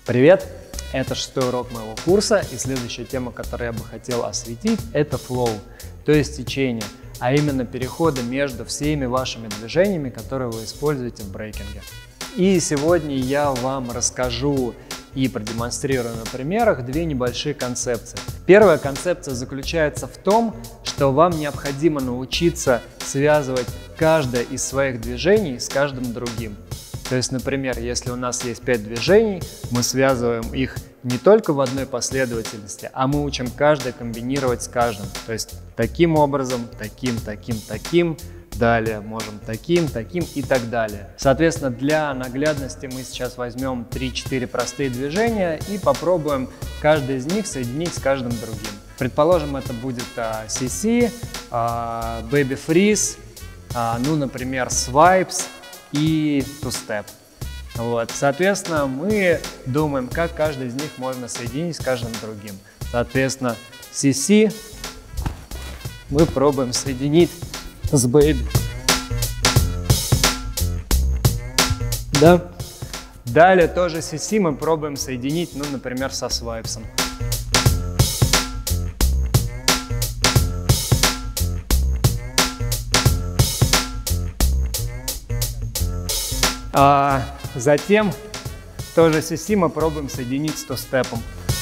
Привет! Это 6-й урок моего курса, и следующая тема, которую я бы хотел осветить, это flow, то есть течение, а именно переходы между всеми вашими движениями, которые вы используете в брейкинге. И сегодня я вам расскажу и продемонстрирую на примерах две небольшие концепции. Первая концепция заключается в том, что вам необходимо научиться связывать каждое из своих движений с каждым другим. То есть, например, если у нас есть 5 движений, мы связываем их не только в одной последовательности, а мы учим каждое комбинировать с каждым. То есть таким образом, таким, далее можем таким и так далее. Соответственно, для наглядности мы сейчас возьмем 3-4 простые движения и попробуем каждый из них соединить с каждым другим. Предположим, это будет CC, Baby Freeze, например, Swipes и Two-Step. Вот. Соответственно, мы думаем, как каждый из них можно соединить с каждым другим. Соответственно, CC мы пробуем соединить с Baby. Да. Далее тоже CC мы пробуем соединить, например, со Swipes. Затем тоже CC мы пробуем соединить с Two-Step.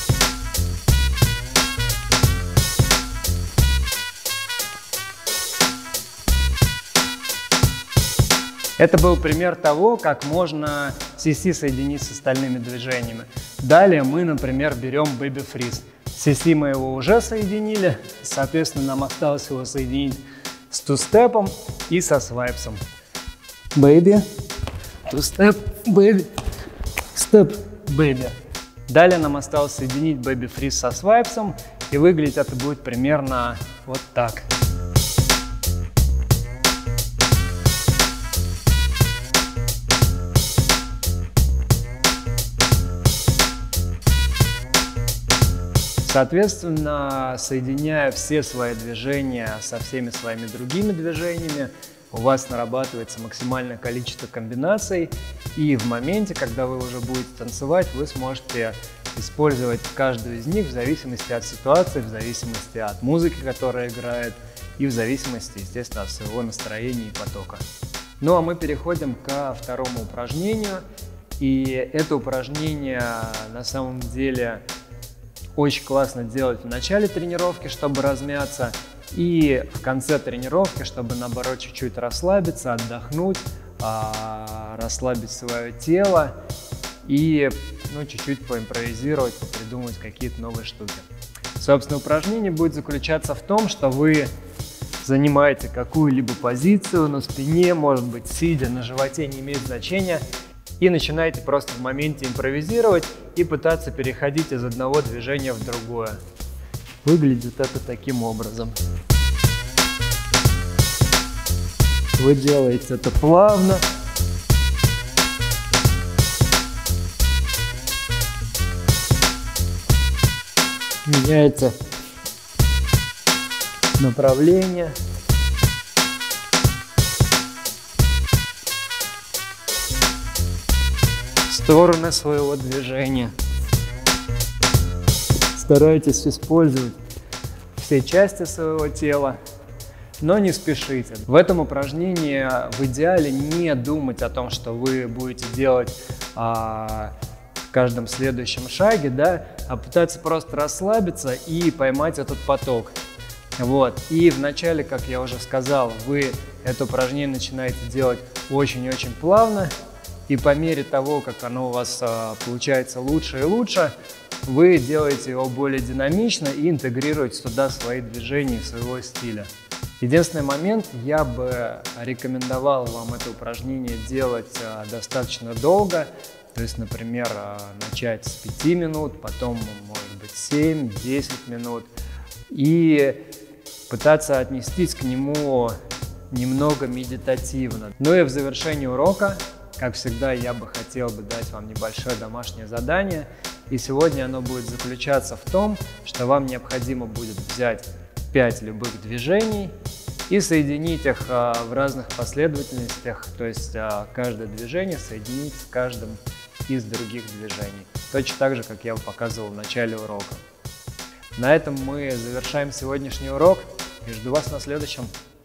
Это был пример того, как можно CC соединить с остальными движениями. Далее мы, например, берем Baby Freeze. CC мы его уже соединили, соответственно, нам осталось его соединить с Two-Step и со Swipes. Baby. Two-Step, Baby, Step, Baby. Далее нам осталось соединить Baby Freeze со Swipes, и выглядеть это будет примерно вот так. Соответственно, соединяя все свои движения со всеми своими другими движениями, у вас нарабатывается максимальное количество комбинаций, и в моменте, когда вы уже будете танцевать, вы сможете использовать каждую из них в зависимости от ситуации, в зависимости от музыки, которая играет, и в зависимости, естественно, от своего настроения и потока. Ну а мы переходим ко второму упражнению, и это упражнение на самом деле очень классно делать в начале тренировки, чтобы размяться, и в конце тренировки, чтобы наоборот чуть-чуть расслабиться, отдохнуть, расслабить свое тело и чуть-чуть поимпровизировать, попридумывать какие-то новые штуки. Собственно, упражнение будет заключаться в том, что вы занимаете какую-либо позицию на спине, может быть, сидя, на животе, не имеет значения, и начинаете просто в моменте импровизировать и пытаться переходить из одного движения в другое. Выглядит это таким образом. Вы делаете это плавно. Меняете направление. Стороны своего движения. Старайтесь использовать все части своего тела, но не спешите. В этом упражнении в идеале не думать о том, что вы будете делать в каждом следующем шаге, а пытаться просто расслабиться и поймать этот поток. Вот. И вначале, как я уже сказал, вы это упражнение начинаете делать очень-очень плавно, и по мере того, как оно у вас получается лучше и лучше, вы делаете его более динамично и интегрируете туда свои движения, своего стиля. Единственный момент, я бы рекомендовал вам это упражнение делать достаточно долго. То есть, например, начать с 5 минут, потом, может быть, 7-10 минут. И пытаться отнестись к нему немного медитативно. Ну и в завершении урока, как всегда, я бы хотел дать вам небольшое домашнее задание. И сегодня оно будет заключаться в том, что вам необходимо будет взять 5 любых движений и соединить их в разных последовательностях, то есть каждое движение соединить с каждым из других движений. Точно так же, как я показывал в начале урока. На этом мы завершаем сегодняшний урок и жду вас на следующем.